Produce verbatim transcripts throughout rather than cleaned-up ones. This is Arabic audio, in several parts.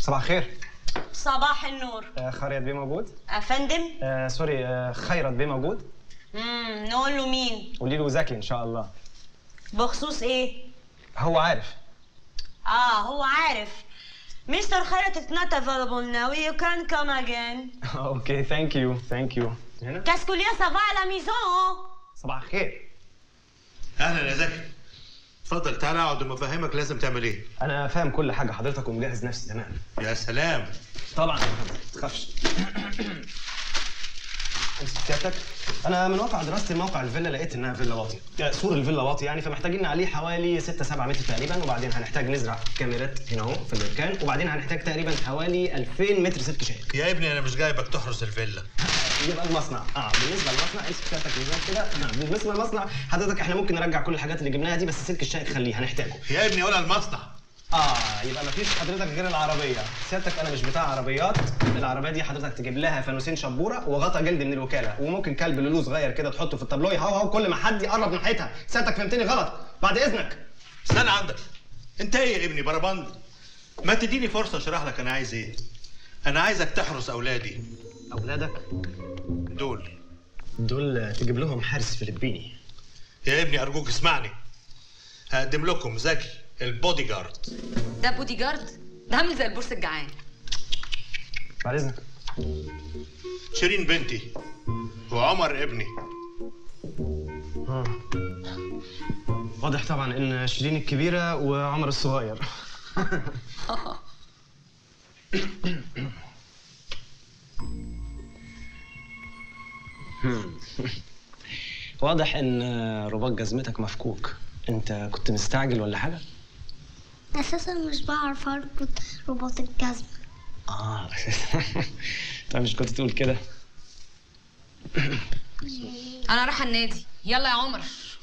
صباح الخير. صباح النور. آه خيرت بيه موجود؟ افندم؟ آه سوري، آه خيرت بيه موجود؟ امم نقول له مين؟ قولي له زكي ان شاء الله. بخصوص ايه؟ هو عارف. اه هو عارف. Mister Khairat is not available now. You can come again. اوكي ثانك يو ثانك يو. هنا؟ كاسكوليا سافا على ميزون. صباح الخير. اهلا يا زكي. اتفضل تعالى اقعد وما افهمك لازم تعمل ايه. انا فاهم كل حاجه حضرتك ومجهز نفسي تمام. يا سلام. طبعا ما تخافش. امسك سيادتك. انا من واقع دراستي لموقع الفيلا لقيت انها فيلا واطيه، سور الفيلا واطي يعني، فمحتاجين عليه حوالي ستة سبعة متر تقريبا، وبعدين هنحتاج نزرع كاميرات هنا اهو في الاركان، وبعدين هنحتاج تقريبا حوالي ألفين متر سلك شائك. يا ابني انا مش جايبك تحرس الفيلا. يبقى المصنع اه بالنسبه للمصنع امسك سيادتك بالظبط كده. بالنسبه للمصنع حضرتك احنا ممكن نرجع كل الحاجات اللي جبناها دي، بس سلك الشائك خليه هنحتاجه. يا ابني ولا المصنع. اه يبقى مفيش حضرتك غير العربيه. سيادتك انا مش بتاع عربيات. العربيه دي حضرتك تجيب لها فانوسين شبوره وغطا جلد من الوكاله، وممكن كلب لولو صغير كده تحطه في الطابلو يهوهو هو كل ما حد يقرب ناحيتها. سيادتك فهمتني غلط بعد اذنك. استنى عندك. انت ايه يا ابني بربند؟ ما تديني فرصه اشرح لك انا عايز ايه. انا عايزك تحرس اولادي. اولادك دول دول تجيب لهم حارس فلبيني. يا ابني ارجوك اسمعني. هقدم لكم زكي البودي جارد. ده بودي جارد؟ ده عامل زي البورس الجعان. بعد اذنك. شيرين بنتي وعمر ابني. اه واضح طبعا ان شيرين الكبيره وعمر الصغير. واضح ان رباط جزمتك مفكوك. انت كنت مستعجل ولا حاجه؟ اساسا مش بعرف اربط رباط الجزمه. اه طب مش كنت تقول كده؟ انا رايحه النادي. يلا يا عمر.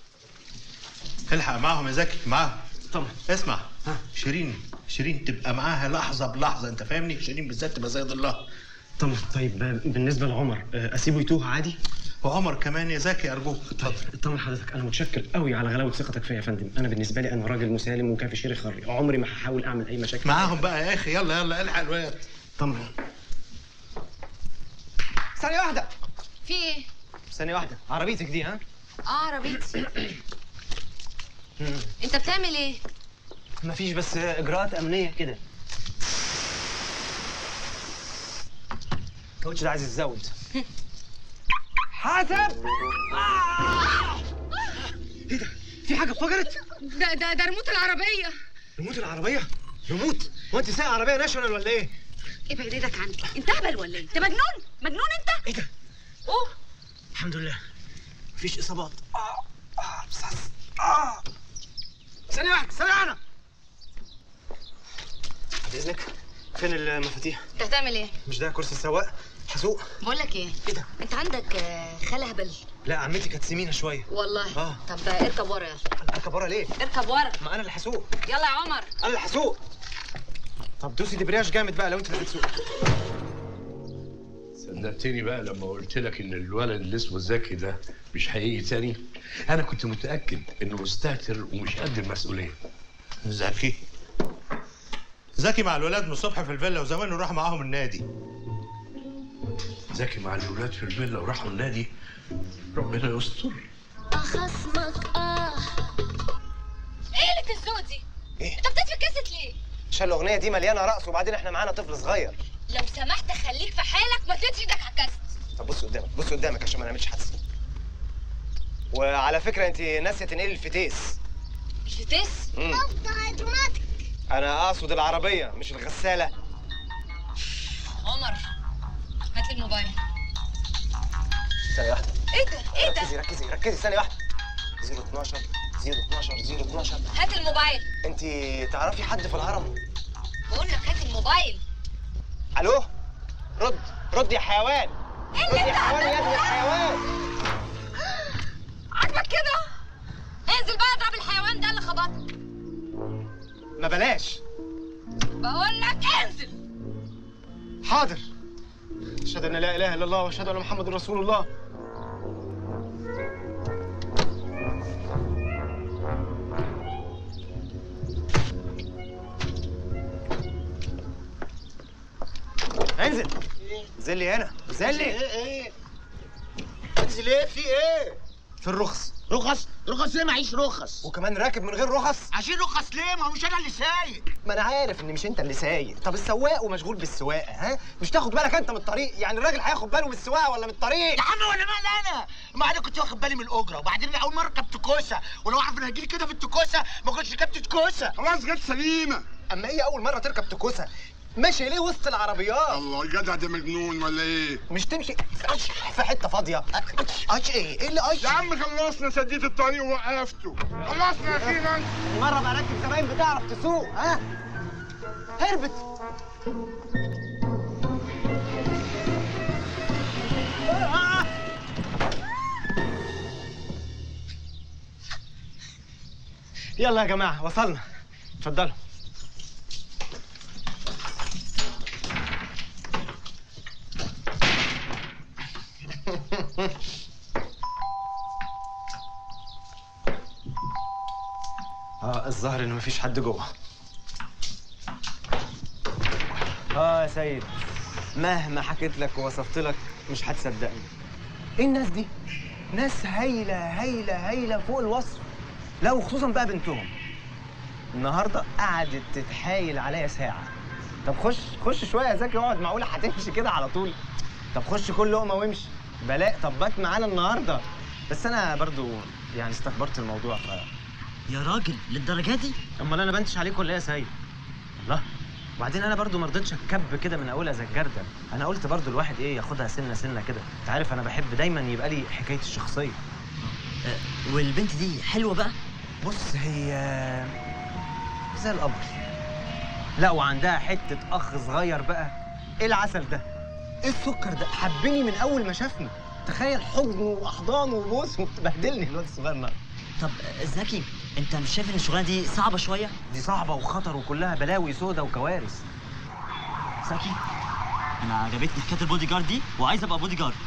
الحق معاهم يا زكي معاهم. طبعا. اسمع. ها شيرين شيرين تبقى معاها لحظه بلحظه، انت فاهمني؟ شيرين بالذات تبقى زي ضلها. طب طيب بالنسبه لعمر اسيبه يتوه عادي؟ وعمر كمان يا زكي ارجوك اتفضل. اطمن حضرتك، انا متشكر قوي على غلاوه ثقتك فيا يا فندم. انا بالنسبه لي انا راجل مسالم وكافي شيري خري، عمري ما هحاول اعمل اي مشاكل معاهم بقى يا اخي. يلا يلا الحق الواد. طمن. ثانيه واحده. في ايه؟ ثانيه واحده. عربيتك دي ها؟ اه عربيتي. انت بتعمل ايه؟ مفيش بس اجراءات امنيه كده. الكاوتش ده عايز يتزود. حاسب. آه! ايه ده؟ في حاجه اتفجرت؟ ده ده ده ريموت العربيه. ريموت العربيه؟ ريموت؟ هو انت سايق عربيه ناشونال ولا ايه؟ ابعد ايدك عني. انت هبل ولا ايه؟ انت مجنون؟ مجنون انت؟ ايه ده؟ اوه الحمد لله مفيش اصابات. اه اه بس اه ثانيه واحده ثانيه واحده. بعد اذنك. فين المفاتيح؟ انت هتعمل ايه؟ مش ده كرسي السواق؟ هسوق. بقول لك ايه؟ ايه ده؟ انت عندك آه، خاله هبل. لا عمتي كانت سمينه شويه. والله؟ اه. طب اركب ورا يلا. اركب ورا ليه؟ اركب ورا. ما انا اللي هسوق. يلا يا عمر. انا اللي هسوق. طب دوسي دبرياج جامد بقى لو انت اللي بتسوق. صدقتني بقى لما قلت لك ان الولد اللي اسمه زكي ده مش هيجي تاني؟ انا كنت متاكد انه مستهتر ومش قد المسؤوليه. زكي زكي مع الولاد من الصبح في الفيلا وزمانه راح معاهم النادي. زكي مع الولاد في الفيلا وراحوا النادي؟ ربنا يستر. اخصمك اه. ايه اللي الذوق دي؟ ايه؟ انت بتطفي الكاسيت ليه؟ عشان الاغنيه دي مليانه رقص، وبعدين احنا معانا طفل صغير. لو سمحت خليك في حالك، ما تدش ايدك على الكاسيت. طب بص قدامك بص قدامك عشان ما نعملش حادثه. وعلى فكره انت ناسيه تنقلي الفتيس. الفتيس؟ افتح اوتوماتيك. انا اقصد العربيه مش الغساله. عمر هات لي الموبايل. ثانيه واحده. ايه ده؟ ايه ده؟ ركزي ركزي ركزي ثانيه واحده. صفر اتناشر صفر اتناشر صفر اتناشر. هات الموبايل. انت تعرفي حد في الهرم؟ بقول لك هات الموبايل. الو رد رد يا حيوان. رد يا حيوان يا ابني يا حيوان. عاجبك كده؟ انزل بقى اضرب الحيوان ده اللي خبطك. ما بلاش. بقول لك انزل. حاضر. اشهد ان لا اله الا الله واشهد ان محمد رسول الله. انزل انزل لي هنا، انزل لي. ايه ايه انزل ايه؟ في ايه؟ في الرخص. رخص؟ رخص ليه؟ معيش رخص. وكمان راكب من غير رخص؟ عشان رخص ليه؟ ما هو مش انا اللي سايق. ما انا عارف ان مش انت اللي سايق، طب السواق ومشغول بالسواقه، ها؟ مش تاخد بالك انت من الطريق؟ يعني الراجل هياخد باله من السواقه ولا من الطريق؟ يا عم ولا مال انا؟ ما انا كنت واخد بالي من الاجره، وبعدين اول مره ركبت كوسه، ولو اعرف ان هيجيلي كده في التكوسه ما كنتش ركبت تكوسه. خلاص جت سليمه. اما هي اول مره تركب تكوسه ماشي ليه وسط العربيات؟ الله الجدع ده مجنون ولا ايه؟ مش تمشي في حته فاضيه. اش ايه؟ ايه اللي اش؟ يا عم خلصنا، سديت الطريق ووقفته. خلصنا اخيرا. مره بقى راكب زمان بتعرف تسوق، ها؟ هربت. يلا يا جماعه وصلنا، اتفضلوا. اه الظاهر ان مفيش حد جوه. اه يا سيد، مهما حكيت لك ووصفت لك مش هتصدقني. ايه الناس دي؟ ناس هايله هايله هايله فوق الوصف. لا وخصوصا بقى بنتهم. النهارده قعدت تتحايل عليا ساعه. طب خش خش شويه يا زكي اقعد، معقوله هتمشي كده على طول؟ طب خش كل لقمه وامشي. بلاء طب بات معانا النهارده. بس انا برضو يعني استكبرت الموضوع. ف يا راجل للدرجه دي؟ امال انا بنتش عليك ولا ايه يا سيد؟ الله. وبعدين انا برضو ما رضيتش اتكب كده من اولها زي الجردل. انا قلت برضو الواحد ايه ياخدها سنه سنه كده. انت عارف انا بحب دايما يبقى لي حكايه الشخصيه. أه والبنت دي حلوه بقى؟ بص هي زي القمر. لا وعندها حته اخ صغير بقى. ايه العسل ده؟ ايه السكر ده؟ حبني من اول ما شافني. تخيل حضنه واحضانه وبوسه وبهدلني الواد الصغير ده. طب زكي انت مش شايف ان الشغلانه دي صعبه شويه؟ دي صعبه وخطر وكلها بلاوي سودا وكوارث. زكي انا عجبتني حكايه البودي جارد دي وعايز ابقى بودي جارد.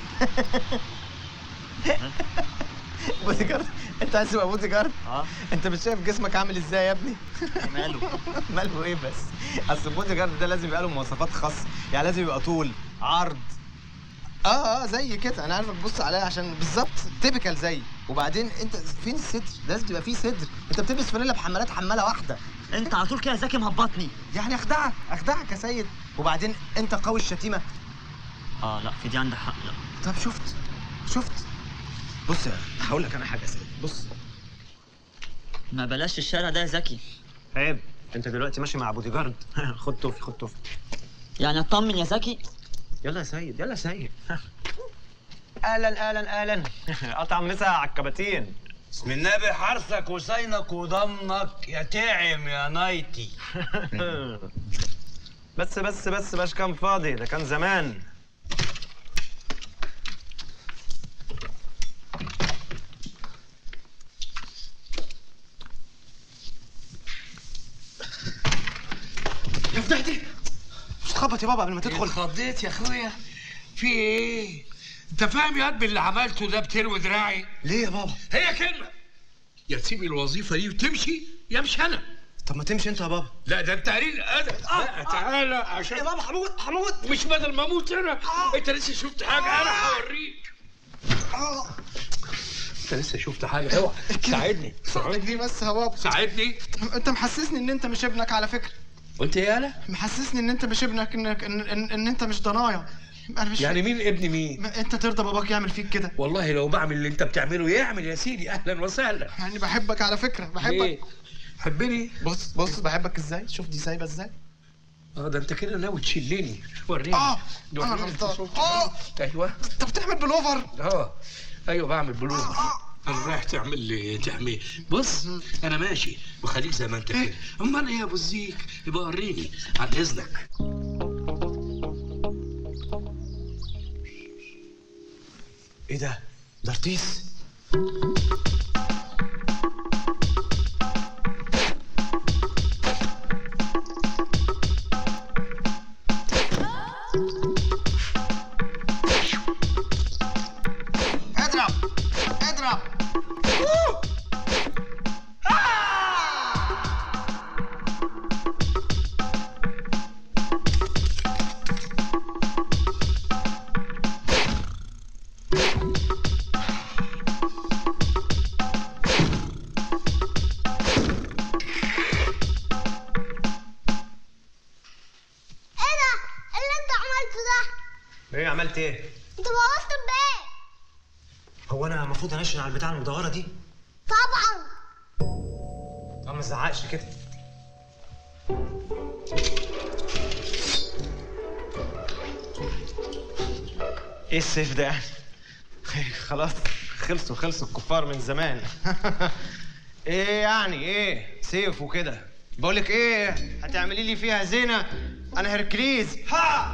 بودي جارد؟ انت عايز تبقى بودي جارد؟ اه. انت مش شايف جسمك عامل ازاي يا ابني؟ ماله؟ ماله ايه بس؟ اصل البودي جارد ده لازم يبقى له مواصفات خاصه، يعني لازم يبقى طول، عرض. اه اه زي كده، انا عارفك تبص عليا عشان بالظبط تيبيكال زي. وبعدين انت فين الصدر؟ لازم تبقى فيه صدر، انت بتلبس فانيلا بحمالات حماله واحده. انت على طول كده يا زكي مهبطني. يعني اخدعك اخدعك يا سيد. وبعدين انت قوي الشتيمه. اه لا في دي عندك حق. لا طب شفت شفت بص هقول لك انا حاجه يا سيد. بص ما بلاش الشارع ده يا زكي. عيب، انت دلوقتي ماشي مع بودي جارد. خد توفي خد توفي. يعني اطمن يا زكي؟ يلا يا سيد يلا يا سيد. اهلا اهلا اهلا. قطع مسا على الكباتين. بسم النبي حرثك وصينك وضمنك يا تعم يا نايتي. بس بس بس باش كان فاضي، ده كان زمان. يا فضحتي مش تخبط يا بابا قبل ما تدخل. اتخضيت يا اخويا. في ايه؟ انت فاهم يا قد اللي عملته ده بتروي دراعي؟ ليه يا بابا؟ هي كلمه، يا تسيب الوظيفه دي وتمشي يا مش انا. طب ما تمشي انت يا بابا. لا ده انت قليل ادب. آه تعالى عشان يا بابا هموت هموت. مش بدل ما اموت انا. آه. انت لسه شفت حاجه؟ انا هوريك. اه انت لسه شفت حاجه؟ اوعى ساعدني ساعدني بس يا بابا. ساعدني. انت محسسني ان انت مش ابنك على فكره. قلت ايه يالا؟ محسسني ان انت مش ابنك، انك ان, إن, إن انت مش ضنايا. انا مش يعني مين ابن مين؟ انت ترضى باباك يعمل فيك كده؟ والله لو بعمل اللي انت بتعمله يعمل يا سيدي. اهلا وسهلا. يعني بحبك على فكره بحبك. ايه؟ حبني؟ بص بص بحبك ازاي؟ شوف دي سايبه ازاي؟ اه ده انت كده ناوي تشلني. وريني. اه وريني انا انت غلطان. شفت. اه ايوه انت بتعمل بلوفر. اه ايوه بعمل بلوفر. انا رايح تعمل لي تعمل. بص انا ماشي وخليك زي ما انت كده. امال ايه يا ابو الزيك؟ يبقى وريني عن اذنك. ايه ده؟ ده رطيس. اضرب اضرب. عملت ايه؟ انت بوظت الباب. هو انا المفروض انشن على البتاع المدوره دي؟ طبعا. طب ما تزعقش كده. ايه السيف ده يعني؟ خلاص خلصوا خلصوا الكفار من زمان. ايه يعني ايه سيف وكده؟ بقولك ايه، هتعملي لي فيها زينه؟ انا هركليز. ها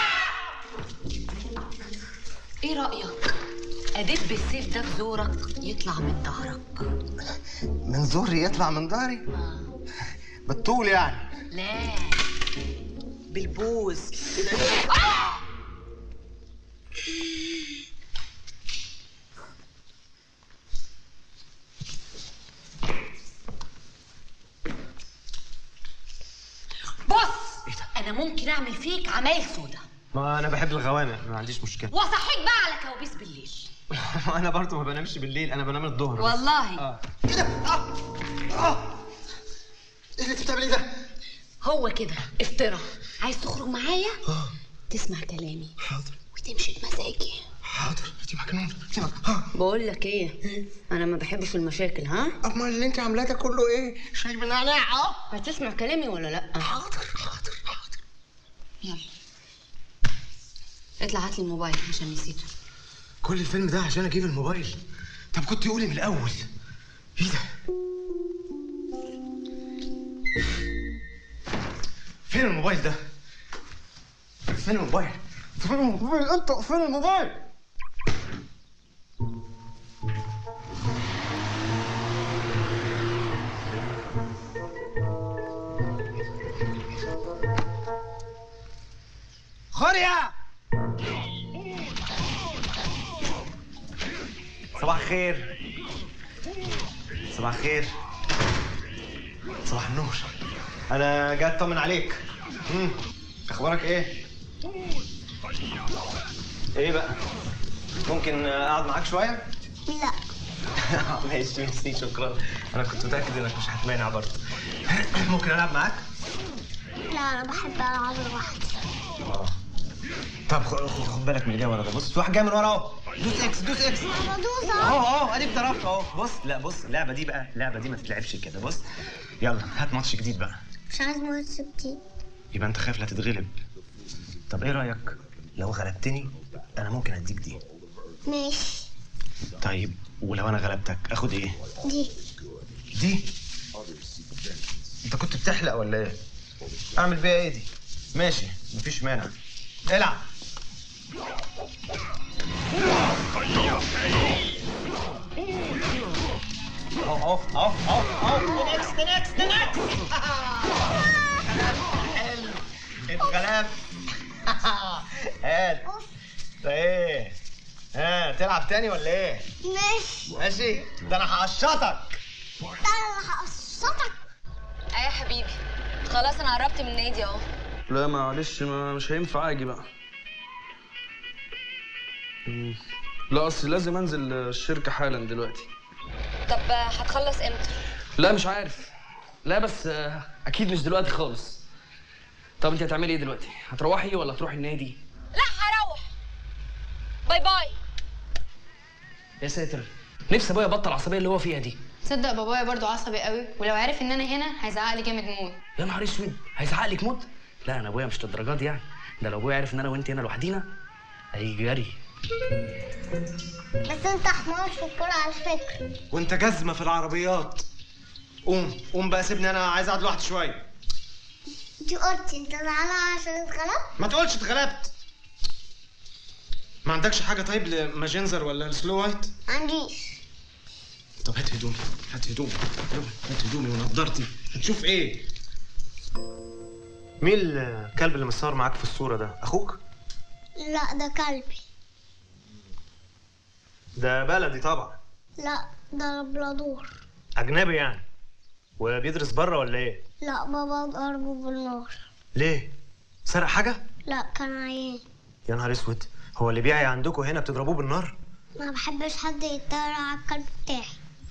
ايه رايك اديت بالسيف ده في زورك يطلع من ظهرك؟ من زوري يطلع من ظهري؟ بالطول يعني؟ لا بالبوز. بص انا ممكن اعمل فيك عمايل سودا. ما انا بحب الغوامق، ما عنديش مشكله. واصحيك بقى على كوابيس بالليل. انا برضه ما بنامش بالليل، انا بنام الظهر. والله اه ايه ده؟ اه اه ايه اللي انت بتعمليه ده؟ هو كده افترى. عايز تخرج معايا؟ اه تسمع كلامي. حاضر. وتمشي بمزاجي. حاضر. انت مجنون. انت مجنون. بقول لك ايه، انا ما بحبش المشاكل. ها امال اللي انت عاملاه ده كله ايه؟ شاي بالنعناع. اه هتسمع كلامي ولا لا؟ حاضر حاضر حاضر. يلا اطلع هات لي الموبايل عشان نسيته. كل الفيلم ده عشان اجيب الموبايل؟ طب كنت قولي من الاول. ايه ده؟ فين الموبايل ده؟ فين الموبايل؟ فين الموبايل؟ انت فين الموبايل؟ خوريا صباح الخير. صباح الخير. صباح النور. انا جاي اطمن عليك. امم اخبارك ايه؟ ايه بقى؟ ممكن اقعد معاك شويه؟ لا. ماشي ميرسي شكرا. انا كنت متاكد انك مش هتمانع برضه. ممكن العب معاك؟ لا انا بحب العب لوحدي. اه طب خد بالك من اللي جاي ورا ده. بص في واحد جاي من ورا اهو. دوس اكس دوس اكس. انا بدوس اهو. اهو اهو اديك ضربت اهو. بص لا بص اللعبه دي بقى، اللعبه دي ما تتلعبش كده. بص يلا هات ماتش جديد بقى. مش عايز ماتش جديد. يبقى انت خايف لا تتغلب. طب ايه رايك لو غلبتني انا ممكن اديك دي؟ ماشي. طيب ولو انا غلبتك اخد ايه؟ دي. دي؟ انت كنت بتحلق ولا ايه؟ اعمل بيها ايه دي؟ ماشي مفيش مانع. العب. اهو اهو اهو اهو اهو نكست نكست نكست. حلو اتغلبت. هات. ده ايه؟ ها تلعب تاني ولا ايه؟ ماشي. ماشي ده انا هقشطك. ده انا هقشطك. ايه يا حبيبي خلاص انا قربت من النادي اهو. لا معلش ما مش هينفع اجي بقى. لا اصل لازم انزل الشركه حالا دلوقتي. طب هتخلص امتى؟ لا مش عارف. لا بس اكيد مش دلوقتي خالص. طب انت هتعملي ايه دلوقتي؟ هتروحي ولا هتروحي النادي؟ لا هروح. باي باي. يا ساتر نفسي ابويا يبطل العصبيه اللي هو فيها دي. تصدق بابايا برضو عصبي قوي، ولو عرف ان انا هنا هيزعق لي جامد موت. يا نهار اسود هيزعق لك موت؟ لا انا ابويا مش للدرجه دي يعني. ده لو ابويا عرف ان انا وانت هنا لوحدينا هيجي جري. بس انت حمار في الكوره على فكره. وانت جزمه في العربيات. قوم قوم بقى سيبني انا عايز اقعد لوحدي شويه. دي قلت انت زعلان عشان اتغلبت؟ ما تقولش اتغلبت. ما عندكش حاجه طيب لماجنزر ولا السلو وايت؟ ما عنديش. طب هات هدومي هات هدومي هات هدومي ونضارتي. هتشوف ايه؟ مين الكلب اللي متصور معاك في الصوره ده؟ اخوك؟ لا ده كلبي. ده بلدي طبعا. لا ده لابرادور. اجنبي يعني؟ وبيدرس بره ولا ايه؟ لا بابا ضربه بالنار. ليه؟ سرق حاجه؟ لا كان عيان. يا نهار اسود. هو اللي بيعي عندكم هنا بتضربوه بالنار؟ ما بحبش حد يتريق على الكلب بتاعي.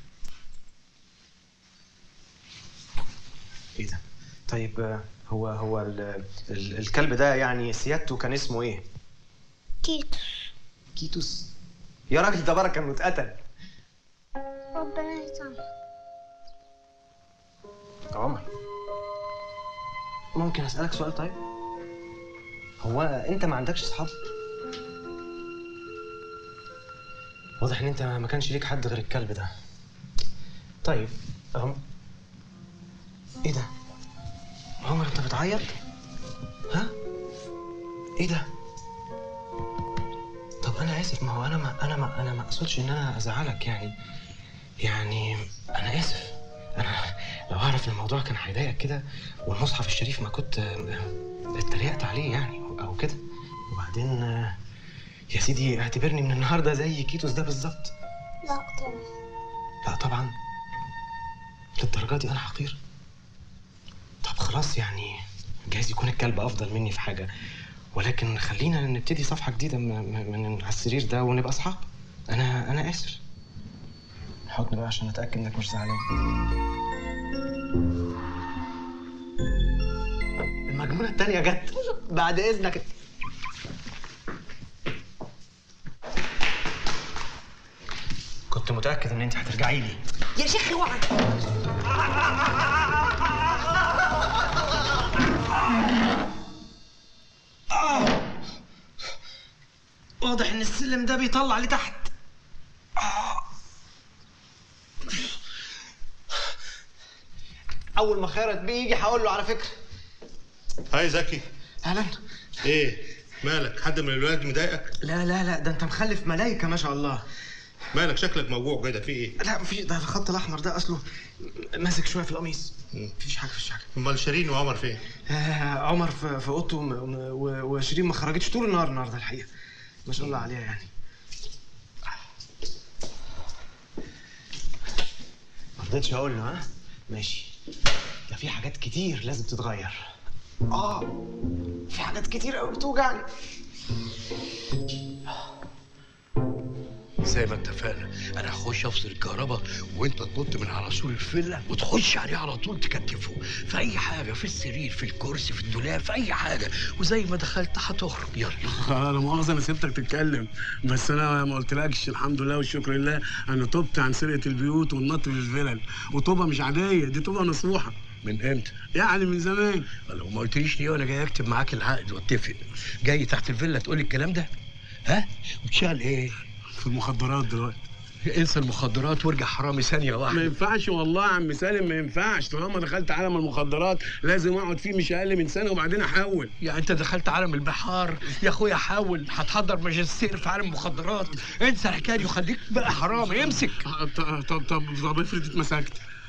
ايه ده؟ طيب هو هو ال ال الكلب ده يعني سيادته كان اسمه ايه؟ كيتوس. كيتوس؟ يا راجل ده بركه انه اتقتل. ربنا يسامحك. عمر، ممكن اسالك سؤال طيب؟ هو انت ما عندكش اصحاب؟ واضح ان انت ما كانش ليك حد غير الكلب ده. طيب عمر، ايه ده؟ عمر انت بتعيط؟ ها؟ ايه ده؟ طب انا اسف، ما هو انا ما انا ما انا ما اقصدش ان انا ازعلك يعني. يعني انا اسف. انا لو اعرف ان الموضوع كان هيضايقك كده والمصحف الشريف ما كنت اتريقت عليه يعني او كده. وبعدين يا سيدي اعتبرني من النهارده زي كيتوس ده بالظبط. لا طبعا. لا طبعا؟ للدرجه دي انا حقير؟ طب خلاص يعني جايز يكون الكلب افضل مني في حاجه، ولكن خلينا نبتدي صفحه جديده من على السرير ده ونبقى اصحاب. انا انا اسف. حطني بقى عشان اتاكد انك مش زعلان. المجنونه التانيه جت. بعد اذنك. كنت متاكد ان انت هترجعي لي. يا شيخ اوعى. آه. واضح ان السلم ده بيطلع لتحت. آه. اول ما خيرت بيجي هقول له على فكره. هاي زكي. اهلا. ايه مالك؟ حد من الولاد مضايقك؟ لا لا لا، ده انت مخلف ملايكه ما شاء الله. مالك شكلك موجوع كده، في ايه؟ لا مفيش، ده الخط الاحمر ده اصله ماسك شويه في القميص. مفيش حاجه مفيش حاجه. امال شيرين وعمر فين؟ آه عمر في في اوضته وشيرين ما خرجتش طول النهار النهارده الحقيقه. ما شاء الله عليها يعني. ما رضيتش اقول له. ها ماشي. ده في حاجات كتير لازم تتغير. اه في حاجات كتير قوي بتوجعني. زي ما اتفقنا، انا هخش افصل الكهرباء وانت تنط من على سور الفيلا وتخش عليه على طول تكتفه في اي حاجه، في السرير، في الكرسي، في الدولاب، في اي حاجه، وزي ما دخلت هتخرج. يلا. لا مؤاخذه انا سبتك تتكلم، بس انا ما قلتلكش الحمد لله والشكر لله انا تبت عن سرقه البيوت والنط في الفلل، وطوبه مش عاديه، دي طوبه نصوحه. من امتى؟ يعني من زمان. لو ما قلتليش ليه وانا جاي اكتب معاك العقد واتفق، جاي تحت الفيلا تقول لي الكلام ده؟ ها؟ وبتشتغل ايه؟ في المخدرات دلوقتي. انسى المخدرات وارجع حرامي ثانيه واحده. ما ينفعش والله يا عم سالم، ما ينفعش. طالما دخلت عالم المخدرات لازم اقعد فيه مش اقل من سنه وبعدين احول. يعني انت دخلت عالم البحار يا اخويا، حاول. هتحضر ماجستير في عالم المخدرات. انسى الحكايه دي وخليك بقى حرامي. امسك. طب طب طب, طب افرض اتمسكت.